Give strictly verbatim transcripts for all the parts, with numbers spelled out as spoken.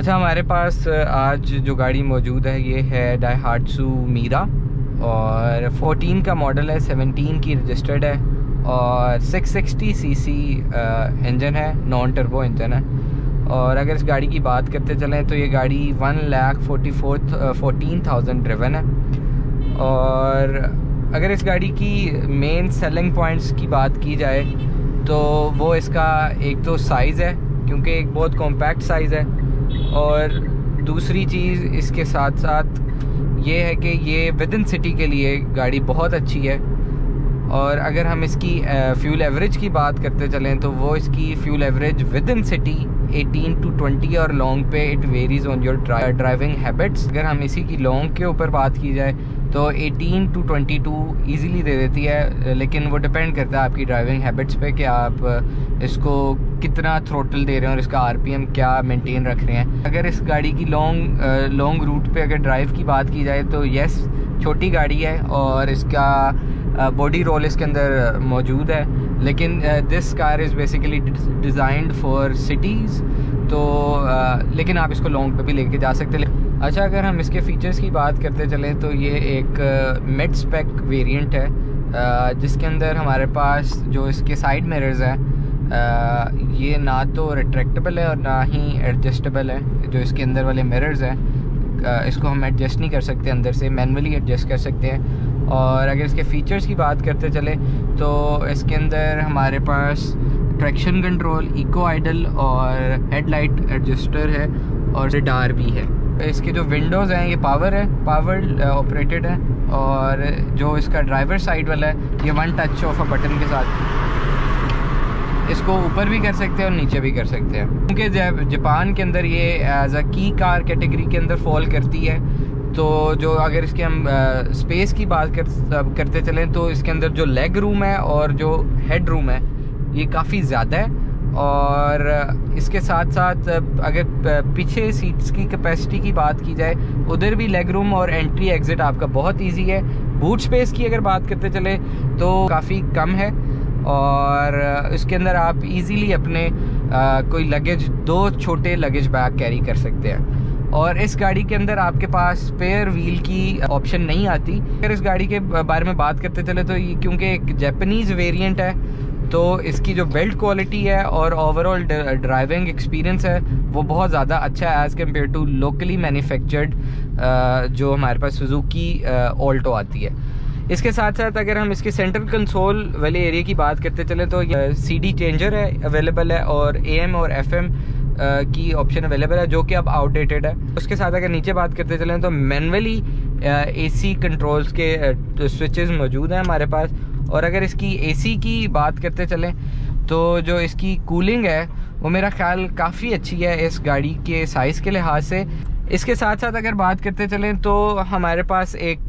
अच्छा, हमारे पास आज जो गाड़ी मौजूद है ये है डाइहाट्सू मीरा और चौदह का मॉडल है, सत्रह की रजिस्टर्ड है और छह सौ साठ सीसी इंजन है, नॉन टर्बो इंजन है। और अगर इस गाड़ी की बात करते चलें तो ये गाड़ी one lakh forty four fourteen thousand driven है। और अगर इस गाड़ी की मेन सेलिंग पॉइंट्स की बात की जाए तो वो इसका एक तो साइज़ है, क्योंकि एक बहुत कॉम्पैक्ट साइज़ है, और दूसरी चीज़ इसके साथ साथ ये है कि ये विद इन सिटी के लिए गाड़ी बहुत अच्छी है। और अगर हम इसकी फ्यूल एवरेज की बात करते चलें तो वो इसकी fuel average with in city eighteen to twenty और लॉन्ग पे it varies on your driving habits. अगर हम इसी की लॉन्ग के ऊपर बात की जाए तो eighteen to twenty two easily दे देती है, लेकिन वो डिपेंड करता है आपकी ड्राइविंग हैबिट्स पे कि आप इसको कितना थ्रोटल दे रहे हैं और इसका आरपीएम क्या मेंटेन रख रहे हैं। अगर इस गाड़ी की लॉन्ग लॉन्ग रूट पे अगर ड्राइव की बात की जाए तो येस, छोटी गाड़ी है और इसका बॉडी रोल इसके अंदर मौजूद है, लेकिन this car is basically designed for cities, तो uh, लेकिन आप इसको लॉन्ग पे भी लेके जा सकते हैं। अच्छा, अगर हम इसके फ़ीचर्स की बात करते चलें तो ये एक मिड स्पेक वेरिएंट है, uh, जिसके अंदर हमारे पास जो इसके साइड मिरर्स हैं uh, ये ना तो रिट्रैक्टेबल है और ना ही एडजस्टेबल है। जो इसके अंदर वाले मिरर्स हैं uh, इसको हम एडजस्ट नहीं कर सकते, अंदर से मैनुअली एडजस्ट कर सकते हैं। और अगर इसके फ़ीचर्स की बात करते चले तो इसके अंदर हमारे पास ट्रैक्शन कंट्रोल, इको आइडल और हेडलाइट एडजस्टर है और रडार भी है। इसके जो विंडोज़ हैं ये पावर है, पावर ऑपरेटेड है, और जो इसका ड्राइवर साइड वाला है ये one touch of a button के साथ इसको ऊपर भी कर सकते हैं और नीचे भी कर सकते हैं। क्योंकि जापान के अंदर ये एज अ की कार कैटेगरी के अंदर फॉल करती है, तो जो अगर इसके हम स्पेस की बात कर, करते चलें तो इसके अंदर जो लेग रूम है और जो हेड रूम है ये काफ़ी ज़्यादा है। और इसके साथ साथ अगर पीछे सीट्स की कैपेसिटी की बात की जाए उधर भी लेग रूम और एंट्री एग्ज़िट आपका बहुत इजी है। बूट स्पेस की अगर बात करते चले तो काफ़ी कम है, और इसके अंदर आप इजीली अपने आ, कोई लगेज, दो छोटे लगेज बैग कैरी कर सकते हैं। और इस गाड़ी के अंदर आपके पास स्पेयर व्हील की ऑप्शन नहीं आती। अगर इस गाड़ी के बारे में बात करते चले तो ये क्योंकि एक जापानीज़ वेरिएंट है तो इसकी जो बिल्ड क्वालिटी है और ओवरऑल ड्राइविंग एक्सपीरियंस है वो बहुत ज़्यादा अच्छा है as compare to locally manufactured जो हमारे पास सुजुकी ऑल्टो आती है। इसके साथ साथ अगर हम इसके सेंट्रल कंसोल वाले एरिया की बात करते चलें तो सी डी चेंजर है अवेलेबल है, और ए एम और एफ एम की ऑप्शन अवेलेबल है जो कि अब आउटडेटेड है। उसके साथ अगर नीचे बात करते चलें तो मैनुअली एसी कंट्रोल्स के स्विचेस मौजूद हैं हमारे पास। और अगर इसकी एसी की बात करते चलें तो जो इसकी कूलिंग है वो मेरा ख्याल काफ़ी अच्छी है इस गाड़ी के साइज़ के लिहाज से। इसके साथ साथ अगर बात करते चलें तो हमारे पास एक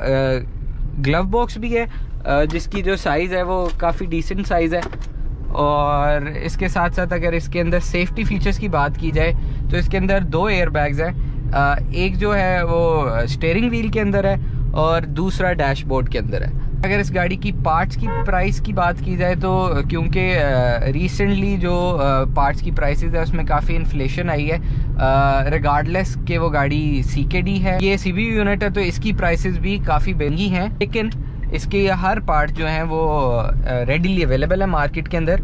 ग्लव बॉक्स भी है जिसकी जो साइज़ है वो काफ़ी डिसेंट साइज़ है। और इसके साथ साथ अगर इसके अंदर सेफ्टी फीचर्स की बात की जाए तो इसके अंदर दो एयर बैग्स हैं, एक जो है वो स्टीयरिंग व्हील के अंदर है और दूसरा डैशबोर्ड के अंदर है। अगर इस गाड़ी की पार्ट्स की प्राइस की बात की जाए तो क्योंकि रिसेंटली जो पार्ट्स की प्राइसेस है उसमें काफ़ी इन्फ्लेशन आई है, रिगार्डलेस के वो गाड़ी सी के डी है, ये सी बी यू यूनिट है, तो इसकी प्राइसेस भी काफ़ी महंगी हैं, लेकिन इसके हर पार्ट जो हैं वो रेडीली अवेलेबल है मार्केट के अंदर।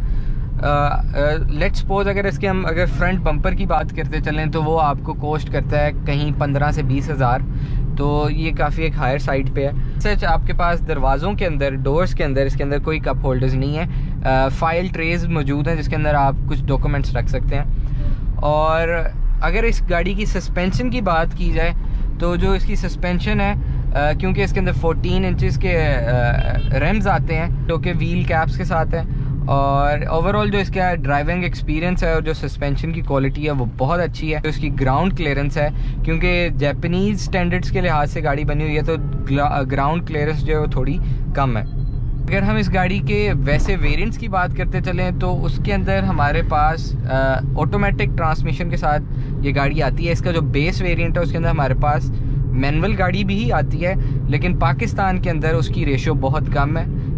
लेट्स सपोज अगर इसके हम अगर फ्रंट बम्पर की बात करते चलें तो वो आपको कॉस्ट करता है कहीं पंद्रह से बीस हज़ार, तो ये काफ़ी एक हायर साइड पे है। सच आपके पास दरवाज़ों के अंदर, डोर्स के अंदर इसके अंदर कोई कप होल्डर्स नहीं है, फाइल ट्रेज मौजूद हैं जिसके अंदर आप कुछ डॉक्यूमेंट्स रख सकते हैं। और अगर इस गाड़ी की सस्पेंशन की बात की जाए तो जो इसकी सस्पेंशन है, uh, क्योंकि इसके अंदर फोर्टीन इंचज़ के रेम्स आते हैं जो कि व्हील कैप्स के साथ हैं, और ओवरऑल जो इसका ड्राइविंग एक्सपीरियंस है और जो सस्पेंशन की क्वालिटी है वो बहुत अच्छी है। तो इसकी ग्राउंड क्लियरेंस है, क्योंकि जापानीज़ स्टैंडर्ड्स के लिहाज से गाड़ी बनी हुई है तो ग्राउंड क्लियरेंस जो है वो थोड़ी कम है। अगर हम इस गाड़ी के वैसे वेरिएंट्स की बात करते चलें तो उसके अंदर हमारे पास ऑटोमेटिक ट्रांसमिशन के साथ ये गाड़ी आती है। इसका जो बेस वेरिएंट है उसके अंदर हमारे पास मैनुअल गाड़ी भी ही आती है, लेकिन पाकिस्तान के अंदर उसकी रेशियो बहुत कम है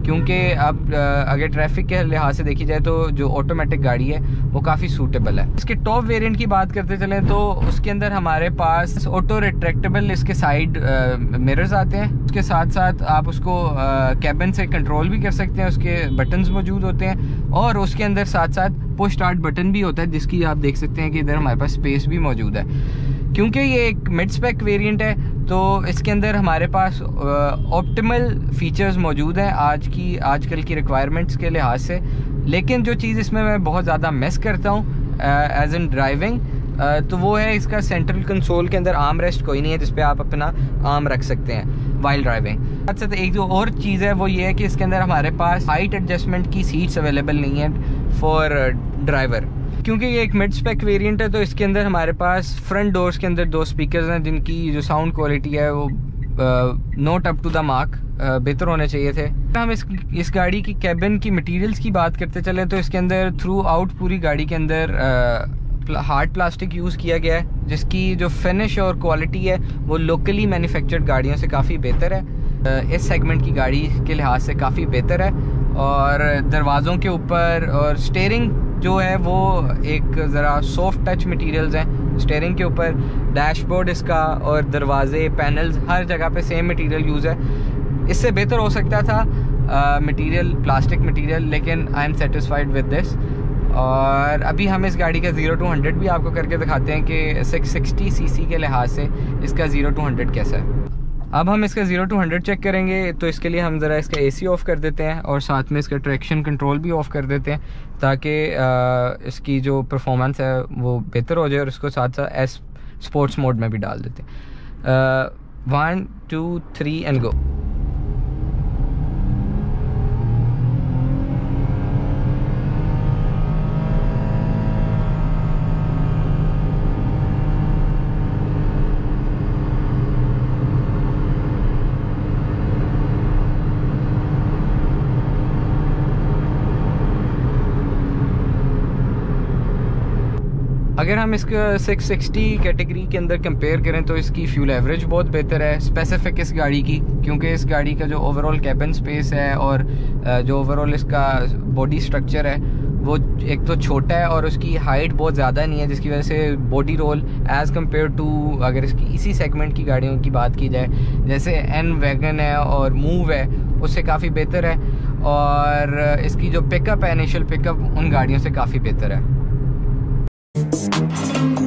क्योंकि अब अगर ट्रैफिक के लिहाज से देखी जाए तो जो ऑटोमेटिक गाड़ी है वो काफ़ी सूटेबल है। इसके टॉप वेरिएंट की बात करते चलें तो उसके अंदर हमारे पास ऑटो रिट्रैक्टेबल इसके साइड मिरर्स आते हैं। उसके साथ साथ आप उसको कैबिन से कंट्रोल भी कर सकते हैं, उसके बटन्स मौजूद होते हैं और उसके अंदर साथ साथ पुश स्टार्ट बटन भी होता है, जिसकी आप देख सकते हैं कि इधर हमारे पास स्पेस भी मौजूद है। क्योंकि ये एक मिड स्पेक वेरिएंट है तो इसके अंदर हमारे पास ऑप्टिमल फीचर्स मौजूद हैं आज की आजकल की रिक्वायरमेंट्स के लिहाज से। लेकिन जो चीज़ इसमें मैं बहुत ज़्यादा मिस करता हूँ एज इन ड्राइविंग तो वो है इसका सेंट्रल कंसोल के अंदर आर्म रेस्ट कोई नहीं है जिस पे आप अपना आर्म रख सकते हैं वाइल ड्राइविंग। साथ साथ एक जो और चीज़ है वो ये है कि इसके अंदर हमारे पास हाइट एडजस्टमेंट की सीट्स अवेलेबल नहीं है फॉर ड्राइवर। क्योंकि ये एक मिड स्पेक वेरिएंट है तो इसके अंदर हमारे पास फ्रंट डोर्स के अंदर दो स्पीकर्स हैं जिनकी जो साउंड क्वालिटी है वो not up to the mark, बेहतर होने चाहिए थे। हम इस इस गाड़ी की कैबिन की मटेरियल्स की बात करते चले तो इसके अंदर थ्रू आउट पूरी गाड़ी के अंदर हार्ड प्लास्टिक यूज़ किया गया है जिसकी जो फिनिश और क्वालिटी है वो लोकली मैन्युफैक्चर्ड गाड़ियों से काफ़ी बेहतर है, इस सेगमेंट की गाड़ी के लिहाज से काफ़ी बेहतर है। और दरवाज़ों के ऊपर और स्टीयरिंग जो है वो एक ज़रा सॉफ्ट टच मटेरियल्स हैं स्टीयरिंग के ऊपर। डैशबोर्ड इसका और दरवाजे पैनल्स हर जगह पे सेम मटेरियल यूज़ है। इससे बेहतर हो सकता था मटेरियल प्लास्टिक मटेरियल, लेकिन I am satisfied with this. और अभी हम इस गाड़ी का ज़ीरो टू हंड्रेड भी आपको करके दिखाते हैं कि सिक्स सिक्सटी सीसी के लिहाज से इसका ज़ीरो टू हंड्रेड कैसा है। अब हम इसका ज़ीरो टू हंड्रेड चेक करेंगे तो इसके लिए हम ज़रा इसका एसी ऑफ़ कर देते हैं और साथ में इसका ट्रैक्शन कंट्रोल भी ऑफ़ कर देते हैं ताकि इसकी जो परफॉर्मेंस है वो बेहतर हो जाए। और इसको साथ साथ एस स्पोर्ट्स मोड में भी डाल देते हैं। One two three and go. अगर हम इसका सिक्स सिक्सटी कैटेगरी के अंदर कंपेयर करें तो इसकी फ्यूल एवरेज बहुत बेहतर है स्पेसिफिक इस गाड़ी की, क्योंकि इस गाड़ी का जो ओवरऑल कैबिन स्पेस है और जो ओवरऑल इसका बॉडी स्ट्रक्चर है वो एक तो छोटा है और उसकी हाइट बहुत ज़्यादा नहीं है, जिसकी वजह से body roll as compare to अगर इसकी इसी सेगमेंट की गाड़ियों की बात की जाए जैसे एन वैगन है और मूव है उससे काफ़ी बेहतर है। और इसकी जो पिकअप है इनिशियल पिकअप उन गाड़ियों से काफ़ी बेहतर है।